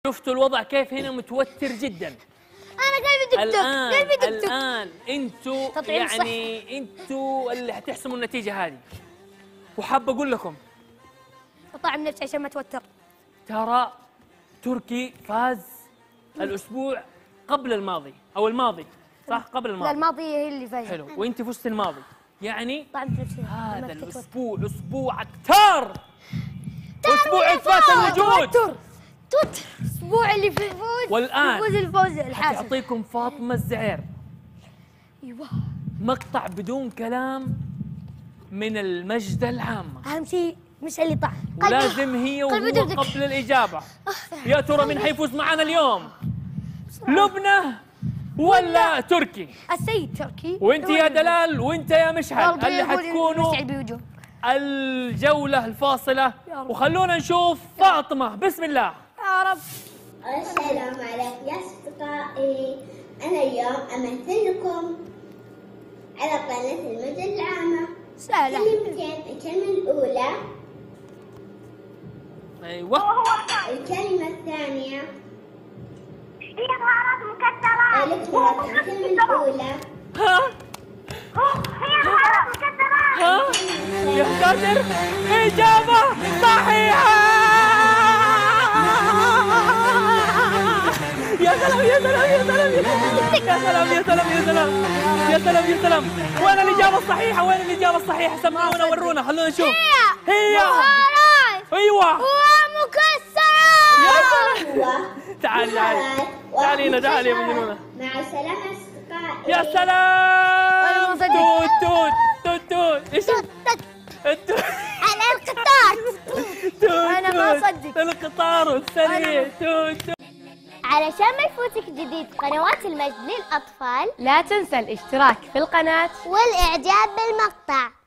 شفتوا الوضع كيف هنا متوتر جدا. انا قلبي دق الان انتوا يعني انتوا اللي هتحسموا النتيجه هذه. وحاب اقول لكم اطعم نفسي عشان ما اتوتر. ترى تركي فاز الاسبوع قبل الماضي او الماضي، صح؟ قبل الماضي. لا الماضي هي اللي فازت. حلو، وانت فزت الماضي، يعني طعمت نفسي. هذا الاسبوع اسبوع كتار، اسبوع اثبات الوجود. توتر الاسبوع اللي في الفوز. والان يفوز الفوز الحاسم. تعطيكم فاطمه الزعير ايوه مقطع بدون كلام من المجد العامه. اهم شيء مش اللي طعم. ولازم هي وهو قبل الاجابه. يا ترى مين حيفوز معنا اليوم؟ لبنى ولا تركي؟ السيد تركي. وانت يا دلال وانت يا مشعل اللي حتكونوا بوجوه الجولة الفاصلة. وخلونا نشوف فاطمة. بسم الله. يا رب. السلام عليكم يا أصدقائي، أنا اليوم أمثل لكم على قناة المجد العامة. سهلة. الكلمة الأولى. أيوة. الكلمة الثانية. هي بهارات مكسرات. الكلمة الأولى. ها؟ هي بهارات مكسرات. ها؟ يا ساتر، إجابة صحيحة. يا سلام يا سلام يا سلام يا سلام يا سلام يا سلام يا سلام يا سلام. وين الإجابة الصحيحة؟ وين الإجابة الصحيحة؟ سمعونا ورونا، خلونا نشوف. هي بهارات. أيوة ومكسرات. يا سلام. تعالي تعالي تعالي يا مجنونة. مع السلامة أصدقائي. يا سلام. توت توت توت توت. ايش؟ على القطار. توت. أنا ما أصدق. القطار السريع. توت توت. علشان ما يفوتك جديد قنوات المجد للأطفال، لا تنسى الاشتراك في القناة والإعجاب بالمقطع.